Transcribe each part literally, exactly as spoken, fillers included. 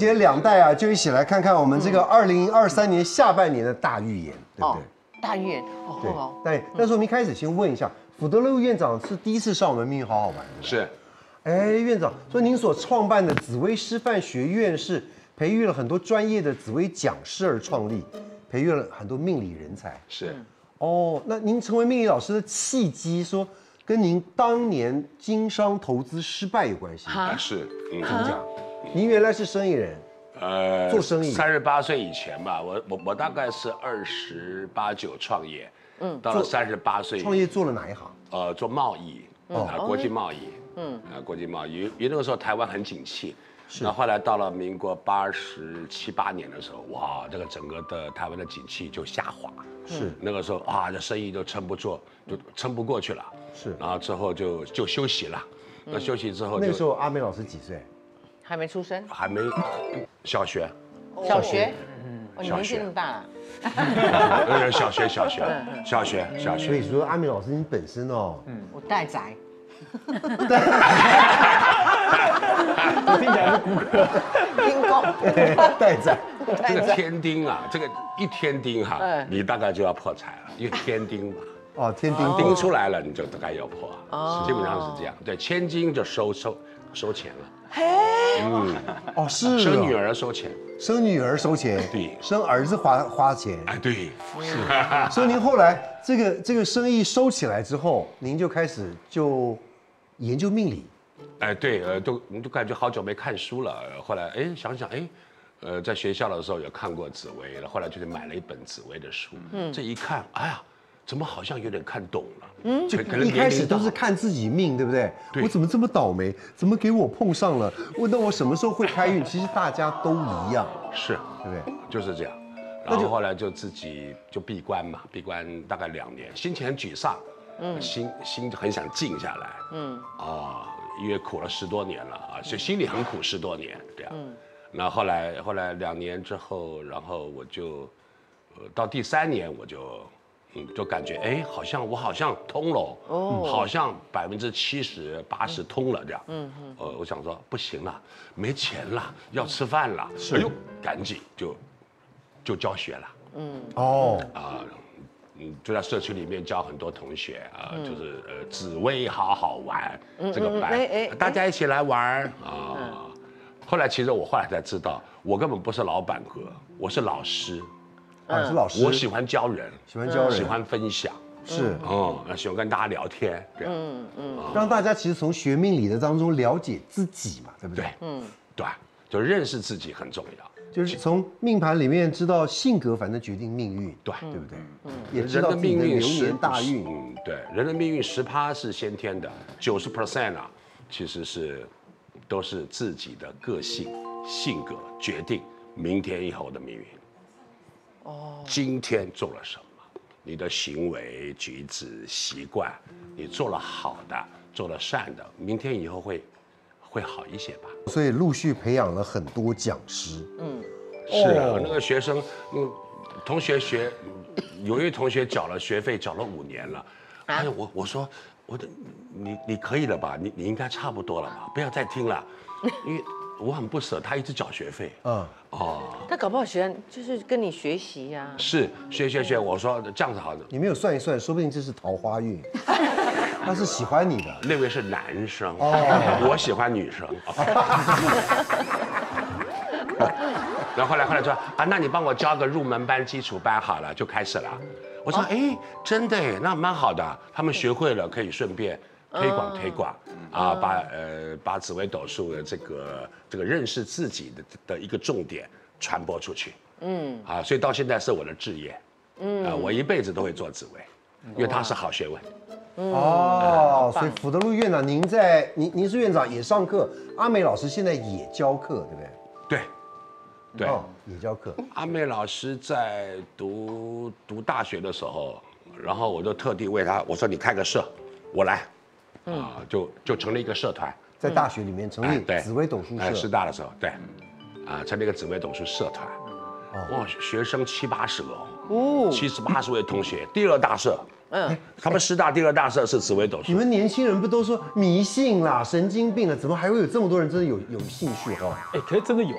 姐两代啊，就一起来看看我们这个二零二三年下半年的大预言，对不对？ 大预言，哦， 对哦， 对。但是我们一开始先问一下，福德路院长是第一次上我们《命运好好玩》， 是。 哎，院长说您所创办的紫薇师范学院是培育了很多专业的紫薇讲师而创立，培育了很多命理人才。 是。 哦，那您成为命理老师的契机，说跟您当年经商投资失败有关系？ 啊，是。 嗯，怎么讲？您原来是生意人。 呃， 做生意， 三十八岁以前吧，我我我大概是二十八九创业，嗯，到了三十八岁创业做了哪一行？ 呃，做贸易，啊，国际贸易，嗯，啊，国际贸易，因为那个时候台湾很景气，是，那后来到了民国八十七八年的时候，哇，这个整个的台湾的景气就下滑， 是， 那个时候啊，这生意都撑不住，就撑不过去了，是，然后之后就就休息了，那休息之后， 那个时候阿美老师几岁？ 还没出生， 还没小学， 小学，嗯，你年纪那么大了， 小学小学小学小学， 所以说阿美老师你本身哦， 嗯，我带宅， 我听起来是骨科， 听工，带宅， 这个天丁啊，这个一天丁哈，你大概就要破财了，因为天丁嘛， 哦，天丁丁出来了，你就大概要破，哦，基本上是这样，对，千金就收收收钱了。嘿， 嗯，哦，是生女儿收钱， 生女儿收钱， 对， 生儿子花花钱， 哎，对， 是。所以您后来这个这个生意收起来之后，您就开始就研究命理， 哎，对，呃，都你都感觉好久没看书了，后来哎想想哎，呃，在学校的时候有看过紫微了，后来就是买了一本紫微的书，嗯，这一看，哎呀。怎么好像有点看懂了？嗯， 一开始都是看自己命，对不对？ 对， 我怎么这么倒霉？怎么给我碰上了？我那我什么时候会开运？其实大家都一样， 是， 对不对？ 就是这样。然后后来就自己就闭关嘛，闭关大概两年，心情很沮丧，嗯，心心很想静下来，嗯，啊，因为苦了十多年了啊，所以心里很苦十多年这样。嗯，那后来后来两年之后，然后我就，呃，到第三年我就。嗯，就感觉哎，好像我好像通了，哦，好像百分之七十八十通了这样。嗯嗯。呃，我想说不行了，没钱了，要吃饭了，哎呦，赶紧就就教学了。嗯。哦。啊，嗯，就在社区里面教很多同学啊，就是呃，紫薇好好玩这个班，大家一起来玩啊。后来其实我后来才知道，我根本不是老板哥，我是老师。 啊，是老师， 我喜欢教人， 喜欢教人， 喜欢分享， 是， 嗯，喜欢跟大家聊天，这样，嗯嗯，让大家其实从学命理的当中了解自己嘛，对不对？ 嗯，对，就认识自己很重要， 就是从命盘里面知道性格，反正决定命运， 对， 对不对？ 嗯， 也知道自己的流年大运， 嗯，对，人的命运十趴是先天的，九十 percent 啊，其实是都是自己的个性、性格决定明天以后的命运。哦，今天做了什么？你的行为举止习惯，你做了好的，做了善的，明天以后会会好一些吧。 所以陆续培养了很多讲师。嗯， 是啊，那个学生，嗯，同学学，有一位同学缴了学费，缴了五年了。哎，我我说，我的，你你可以了吧？你你应该差不多了吧？不要再听了，因为。我很不舍，他一直缴学费。嗯， 哦，他搞不好学就是跟你学习呀。 是学学学，我说这样子好的。 你没有算一算，说不定这是桃花运。他是喜欢你的， 那位是男生，哦，我喜欢女生。然后后来后来说啊，那你帮我教个入门班、基础班好了，就开始了。我说哎，真的哎，那蛮好的，他们学会了可以顺便。推广推广啊，把呃把紫微斗数的这个这个认识自己的的一个重点传播出去，嗯啊，所以到现在是我的志业，嗯啊，我一辈子都会做紫微，因为它是好学问。 哦，所以福德路院长，您在您您是院长也上课，阿美老师现在也教课，对不对？ 对，对， 哦，也教课。 阿美老师在读读大学的时候，然后我就特地为他，我说你开个社，我来。啊，就就成立一个社团， 在大学里面成立紫微斗数社， 哎，师大的时候，对，啊，成立一个紫微斗数社团，哇，学生七八十个哦，七十八十位同学，第二大社，嗯，他们师大第二大社是紫微斗数。 你们年轻人不都说迷信啦、神经病了，怎么还会有这么多人真的有有兴趣哈？ 哎，可是真的有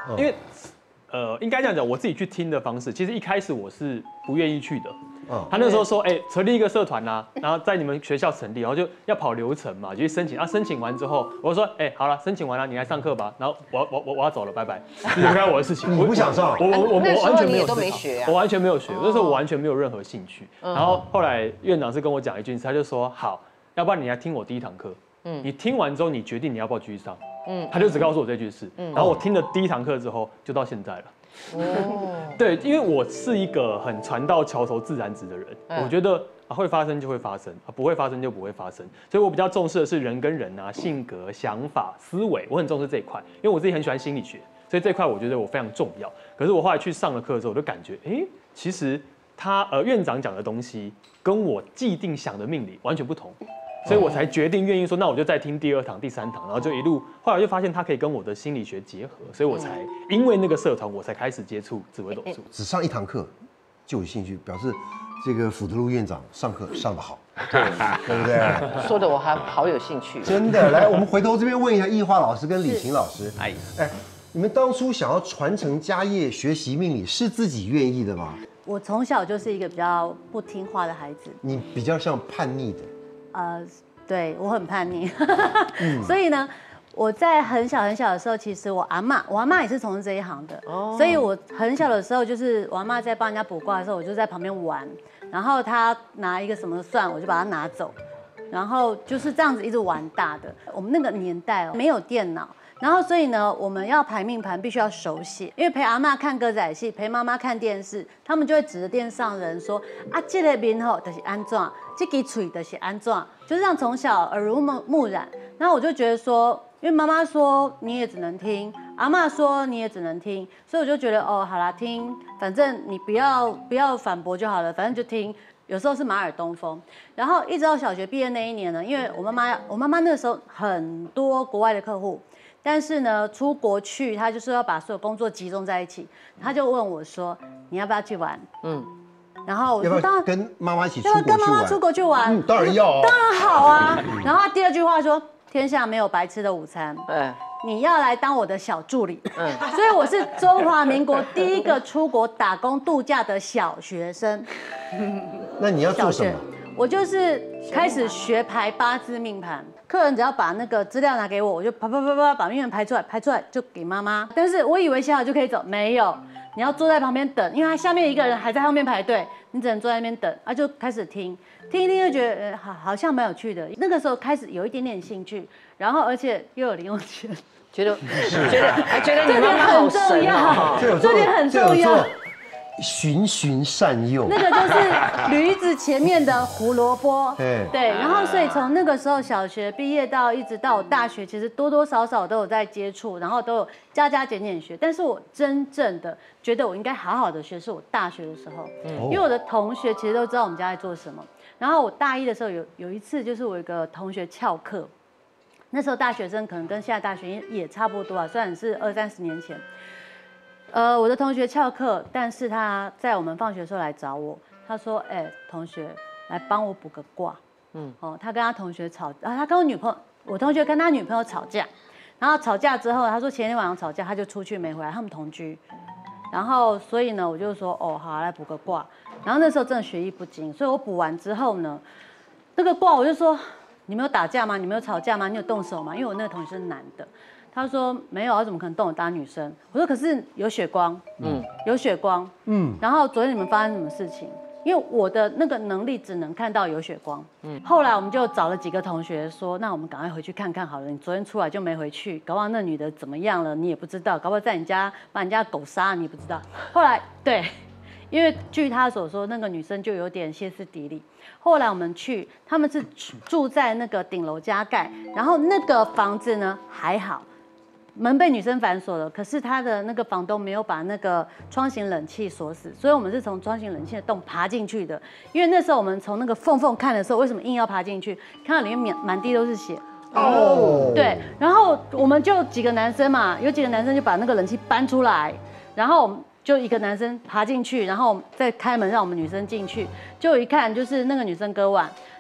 因为呃，应该这样讲，我自己去听的方式，其实一开始我是不愿意去的。 嗯他那时候说，哎、成立一个社团啦，然后在你们学校成立，然后就要跑流程嘛，就去申请。啊，申请完之后，我就说，哎、好了，申请完了，你来上课吧。然后我要我我我要走了，拜拜，离开我的事情。 你不想上？ 我我我那时候我完全没有你也都没思考学啊我完全没有学，那时候我完全没有任何兴趣。然后后来院长是跟我讲一句，他就说，好，要不然你来听我第一堂课。嗯，你听完之后，你决定你要不要继续上。嗯，他就只告诉我这句事。嗯，然后我听了第一堂课之后，就到现在了。哦，对，因为我是一个很船到桥头自然直的人， 嗯我觉得啊会发生就会发生，啊不会发生就不会发生，所以我比较重视的是人跟人啊性格、想法、思维，我很重视这一块，因为我自己很喜欢心理学，所以这一块我觉得我非常重要。可是我后来去上了课之后，我就感觉，哎，其实他呃院长讲的东西跟我既定想的命理完全不同。所以我才决定愿意说，那我就再听第二堂、第三堂，然后就一路，后来就发现它可以跟我的心理学结合，所以我才因为那个社团，我才开始接触紫微斗数。 只上一堂课就有兴趣，表示这个辅德路院长上课上得好，对不对？ 说的我还好有兴趣。 真的，来，我们回头这边问一下易化老师跟李琴老师， 哎， 哎，你们当初想要传承家业、学习命理，是自己愿意的吗？ 我从小就是一个比较不听话的孩子， 你比较像叛逆的。 呃，对我很叛逆，所以呢，我在很小很小的时候，其实我阿嬷，我阿嬷也是从事这一行的，所以我很小的时候，就是我阿嬷在帮人家卜卦的时候，我就在旁边玩，然后她拿一个什么算，我就把它拿走，然后就是这样子一直玩大的。我们那个年代没有电脑。然后，所以呢，我们要排命盘必须要手写，因为陪阿嬷看歌仔戏，陪妈妈看电视，他们就会指着电视上人说啊，这个面吼就是安怎，这个嘴就是安怎，就这样从小耳濡目染。然后我就觉得说，因为妈妈说你也只能听，阿嬷说你也只能听，所以我就觉得哦，好啦，听，反正你不要不要反驳就好了，反正就听。有时候是马耳东风，然后一直到小学毕业那一年呢，因为我妈妈，我妈妈那个时候很多国外的客户。但是呢，出国去，他就是要把所有工作集中在一起。他就问我说：“你要不要去玩？”嗯，然后我说：“当然跟妈妈一起出要国去玩。” 跟妈妈出国去玩， 嗯，当然要、哦， 当然好啊。然后他第二句话说：“天下没有白吃的午餐。” 嗯， 你要来当我的小助理。嗯，所以我是中华民国第一个出国打工度假的小学生。 那你要做什么？ 我就是开始学排八字命盘，客人只要把那个资料拿给我，我就啪啪啪啪把命盘排出来，排出来就给妈妈。但是我以为写好就可以走，没有，你要坐在旁边等，因为他下面一个人还在后面排队，你只能坐在那边等，啊就开始听，听一听就觉得呃好好像蛮有趣的。那个时候开始有一点点兴趣，然后而且又有零用钱， 觉得觉得还觉得你这点妈妈好很重神要哦， 这有这点很重要。 循循善诱， 那个就是驴子前面的胡萝卜， 对对，然后所以从那个时候小学毕业到一直到我大学，其实多多少少都有在接触，然后都有加加减减学。但是我真正的觉得我应该好好的学，是我大学的时候，因为我的同学其实都知道我们家在做什么。然后我大一的时候有有一次，就是我有一个同学翘课，那时候大学生可能跟现在大学也差不多啊，虽然是二三十年前。呃，我的同学翘课，但是他在我们放学的时候来找我，他说：“哎、欸，同学，来帮我卜个卦。”嗯，哦，他跟他同学吵，啊，他跟我女朋友，我同学跟他女朋友吵架，然后吵架之后，他说前天晚上吵架，他就出去没回来，他们同居，然后所以呢，我就说：“哦，好，来卜个卦。”然后那时候真的学艺不精，所以我卜完之后呢，那个卦我就说：“你没有打架吗？你没有吵架吗？你有动手吗？”因为我那个同学是男的。他说没有，他怎么可能动我搭女生？我说可是有血光，嗯，有血光，嗯。然后昨天你们发生什么事情？因为我的那个能力只能看到有血光，嗯。后来我们就找了几个同学说，那我们赶快回去看看好了。你昨天出来就没回去，搞不好那女的怎么样了你也不知道，搞不好在你家把人家狗杀了你也不知道。后来对，因为据他所说，那个女生就有点歇斯底里。后来我们去，他们是住在那个顶楼加盖，然后那个房子呢还好。门被女生反锁了，可是他的那个房东没有把那个窗型冷气锁死，所以我们是从窗型冷气的洞爬进去的。因为那时候我们从那个缝缝看的时候，为什么硬要爬进去？看到里面满满地都是血。哦。对，然后我们就几个男生嘛，有几个男生就把那个冷气搬出来，然后我们就一个男生爬进去，然后再开门让我们女生进去。就一看就是那个女生割腕。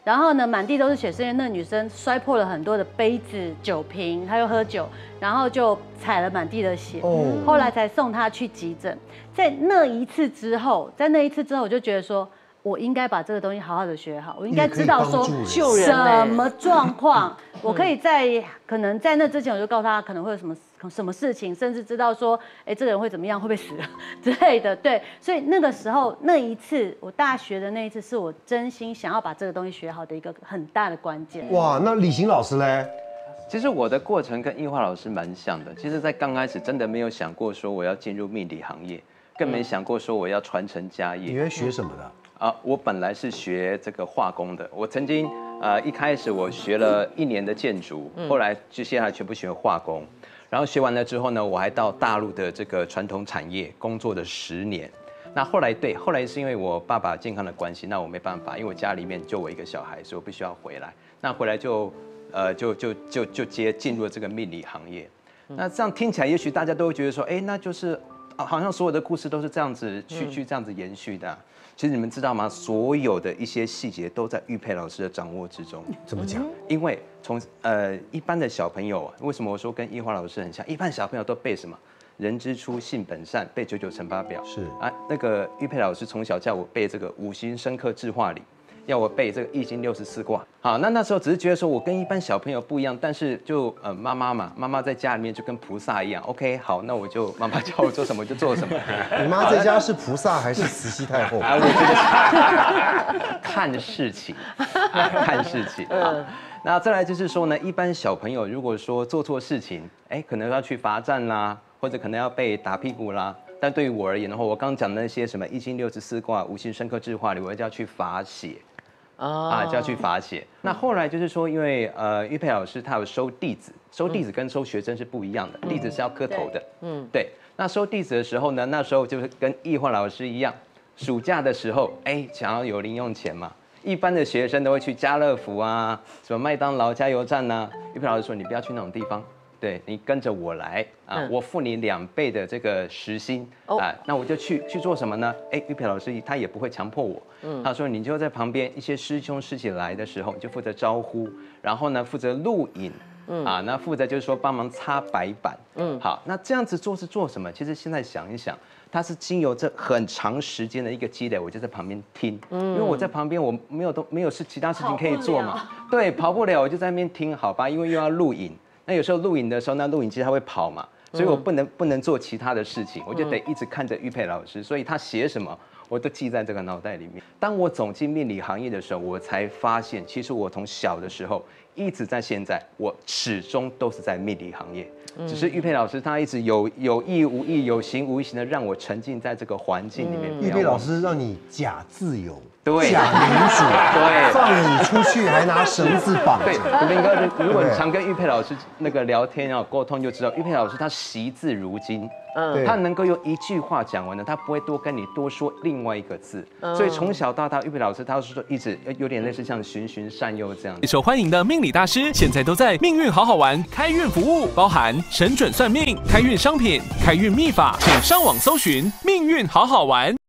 然后呢，满地都是血，是因为那个女生摔破了很多的杯子、酒瓶，她又喝酒，然后就踩了满地的血。哦，后来才送她去急诊。在那一次之后，在那一次之后，我就觉得说，我应该把这个东西好好的学好，我应该知道说救人什么状况，我可以在可能在那之前我就告诉他可能会有什么什么事情，甚至知道说，哎，这个人会怎么样，会不会死之类的。对，所以那个时候那一次我大学的那一次，是我真心想要把这个东西学好的一个很大的关键。 哇，那李行老师嘞？ 其实我的过程跟艺华老师蛮像的。其实，在刚开始真的没有想过说我要进入命理行业，更没想过说我要传承家业。 你原来学什么的？ 啊，我本来是学这个化工的。我曾经呃一开始我学了一年的建筑，后来就接下来全部学化工。然后学完了之后呢，我还到大陆的这个传统产业工作了十年。那后来对，后来是因为我爸爸健康的关系，那我没办法，因为我家里面就我一个小孩，所以我必须要回来。那回来就呃就就就就接进入了这个命理行业。那这样听起来，也许大家都会觉得说，哎，那就是好像所有的故事都是这样子去去这样子延续的啊。其实你们知道吗？所有的一些细节都在玉佩老师的掌握之中。 怎么讲？ 因为从呃一般的小朋友啊，为什么我说跟艺华老师很像？一般小朋友都背什么？人之初，性本善，背九九乘法表。 是啊，那个玉佩老师从小叫我背这个五行生克制化理，要我背这个易经六十四卦。好，那那时候只是觉得说我跟一般小朋友不一样，但是就呃妈妈嘛，妈妈在家里面就跟菩萨一样。OK， 好，那我就妈妈叫我做什么我就做什么。 你妈在家是菩萨还是慈禧太后？ 啊，我觉得看事情，看事情啊。那再来就是说呢，一般小朋友如果说做错事情，哎，可能要去罚站啦，或者可能要被打屁股啦。但对于我而言的话，我刚刚讲的那些什么易经六十四卦、五行生克制化理，我就要去罚写。啊，就要去罚写。那后来就是说，因为呃，玉佩老师他有收弟子，收弟子跟收学生是不一样的，弟子是要磕头的。嗯，对。那收弟子的时候呢，那时候就是跟艺华老师一样，暑假的时候，哎，想要有零用钱嘛。一般的学生都会去家乐福啊，什么麦当劳、加油站呐。玉佩老师说，你不要去那种地方。对你跟着我来啊，嗯、我付你两倍的这个时薪、哦、啊，那我就去去做什么呢？哎，玉佩老师他也不会强迫我，嗯，他说你就在旁边，一些师兄师姐来的时候，你就负责招呼，然后呢负责录影，嗯啊，那负责就是说帮忙擦白板，嗯，好，那这样子做是做什么？其实现在想一想，它是经由这很长时间的一个积累，我就在旁边听，嗯，因为我在旁边我没有都没有事其他事情可以做嘛，对，跑不了我就在那边听，好吧，因为又要录影。那有时候录影的时候，那录影机它会跑嘛，所以我不能不能做其他的事情，我就得一直看着玉佩老师，所以他写什么我都记在这个脑袋里面。当我走进命理行业的时候，我才发现，其实我从小的时候一直在现在，我始终都是在命理行业，只是玉佩老师他一直有有意无意、有形无形的让我沉浸在这个环境里面。 玉佩老师让你假自由。 对， 假民主， 对， 放你出去还拿绳子绑着。 对，林哥，如果你常跟玉佩老师那个聊天啊沟通，就知道玉佩老师他惜字如金，嗯，他能够用一句话讲完了，他不会多跟你多说另外一个字。嗯、所以从小到大，玉佩老师他是说一直有点类似像循循善诱这样。 受欢迎的命理大师现在都在命运好好玩开运服务，包含神准算命、开运商品、开运秘法，请上网搜寻命运好好玩。